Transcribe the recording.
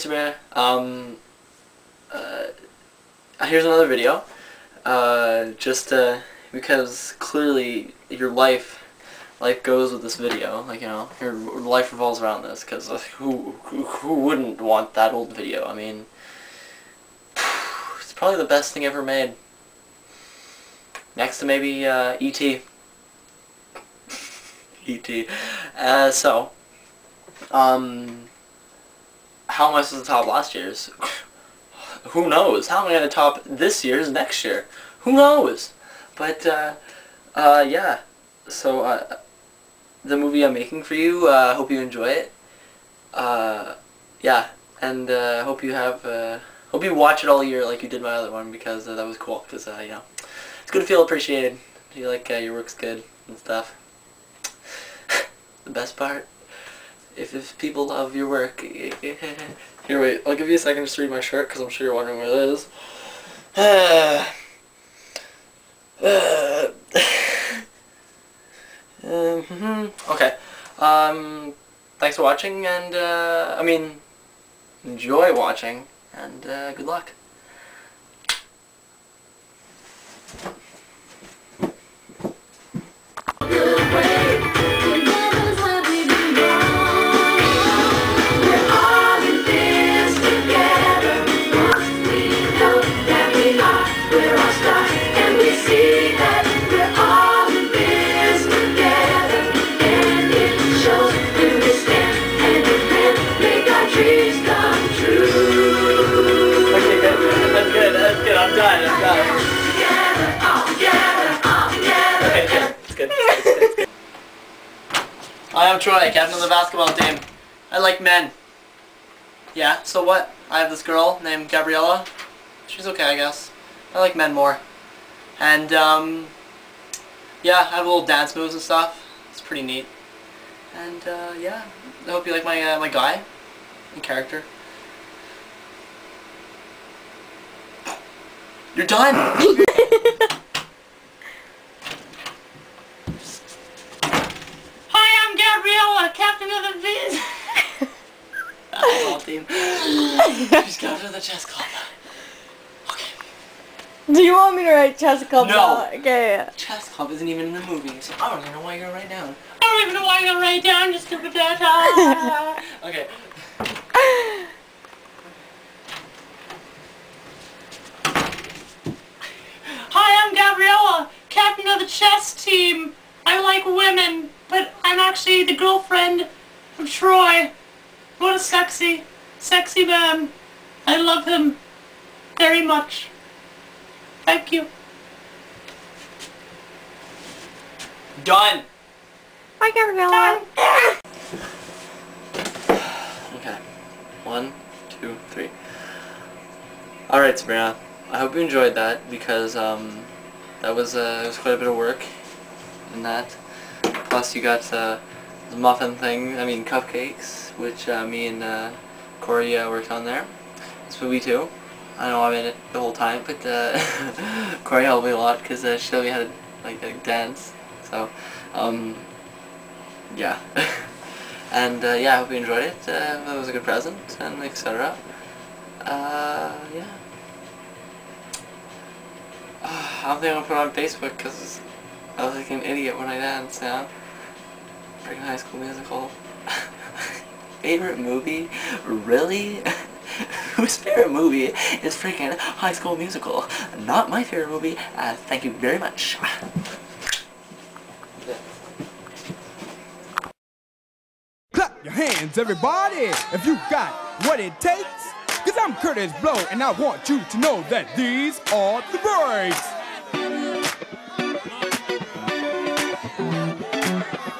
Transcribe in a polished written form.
Sabrina. Here's another video. Because clearly your life goes with this video. Like, you know, your life revolves around this. Because who wouldn't want that old video? I mean, it's probably the best thing ever made. Next to maybe E.T. E.T. How am I supposed to top last year's? Who knows? How am I going to top this year's next year? Who knows? But, yeah. So, the movie I'm making for you, hope you enjoy it. Yeah. And, hope you watch it all year like you did my other one, because that was cool. Because, you know, it's good to feel appreciated. You like, your work's good and stuff. The best part, if people love your work. Here, wait, I'll give you a second just to read my shirt, because I'm sure you're wondering what it is. Okay, thanks for watching, and, I mean, enjoy watching, and, good luck. I'm done. Okay, good. It's good. It's good. Hi, I'm Troy, captain of the basketball team. I like men. Yeah, so what? I have this girl named Gabriella. She's okay, I guess. I like men more. And, yeah, I have little dance moves and stuff. It's pretty neat. And, yeah, I hope you like my, my guy and character. You're done! Hi, I'm Gabriella, captain of the basketball team. She's captain of the chess club. Okay. Do you want me to write chess club? No! Okay. Chess club isn't even in the movie, so I don't even know why you're gonna write down. I don't even know why you're gonna write down, you stupid data. Okay. Hi, I'm Gabriella, captain of the chess team. I like women, but I'm actually the girlfriend of Troy. What a sexy man. I love him very much. Thank you. Done! Hi, Gabriella. Okay. 1, 2, 3. Alright, Sabrina. I hope you enjoyed that, because it was quite a bit of work in that. Plus you got the muffin thing, I mean cupcakes, which me and Corey worked on there. This movie too. I know I'm in it the whole time, but Corey helped me a lot because she showed me how to like dance. So yeah. And yeah, I hope you enjoyed it. It was a good present, and etc. Yeah. I don't think I'm gonna put it on Facebook because I look like an idiot when I dance, yeah. Freaking High School Musical. Favorite movie? Really? Whose favorite movie is freaking High School Musical? Not my favorite movie. Thank you very much. Clap your hands, everybody, if you got what it takes. Cause I'm Curtis Blow, and I want you to know that these are the breaks.